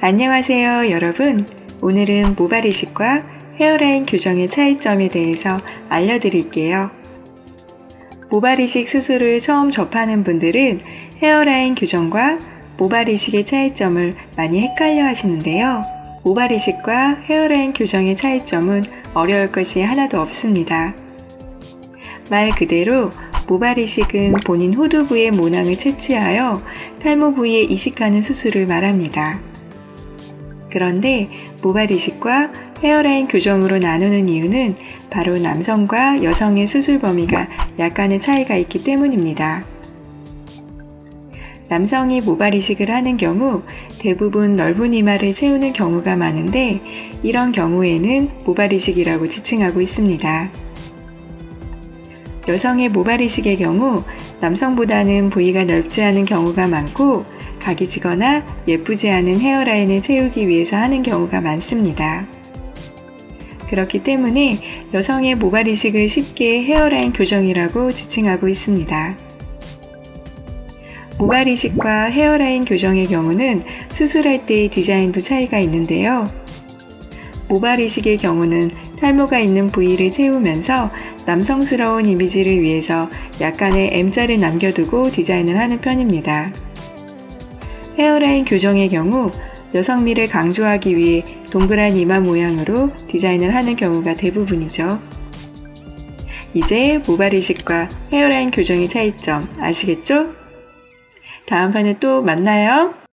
안녕하세요 여러분. 오늘은 모발 이식과 헤어라인 교정의 차이점에 대해서 알려드릴게요. 모발 이식 수술을 처음 접하는 분들은 헤어라인 교정과 모발 이식의 차이점을 많이 헷갈려 하시는데요. 모발 이식과 헤어라인 교정의 차이점은 어려울 것이 하나도 없습니다. 말 그대로 모발 이식은 본인 호두 부의 모낭을 채취하여 탈모 부위에 이식하는 수술을 말합니다. 그런데 모발 이식과 헤어라인 교정으로 나누는 이유는 바로 남성과 여성의 수술 범위가 약간의 차이가 있기 때문입니다. 남성이 모발 이식을 하는 경우 대부분 넓은 이마를 채우는 경우가 많은데 이런 경우에는 모발 이식이라고 지칭하고 있습니다. 여성의 모발 이식의 경우 남성보다는 부위가 넓지 않은 경우가 많고 각이 지거나 예쁘지 않은 헤어라인을 채우기 위해서 하는 경우가 많습니다. 그렇기 때문에 여성의 모발 이식을 쉽게 헤어라인 교정이라고 지칭하고 있습니다. 모발 이식과 헤어라인 교정의 경우는 수술할 때의 디자인도 차이가 있는데요. 모발 이식의 경우는 탈모가 있는 부위를 채우면서 남성스러운 이미지를 위해서 약간의 M자를 남겨두고 디자인을 하는 편입니다. 헤어라인 교정의 경우 여성미를 강조하기 위해 동그란 이마 모양으로 디자인을 하는 경우가 대부분이죠. 이제 모발 이식과 헤어라인 교정의 차이점 아시겠죠? 다음 판에 또 만나요.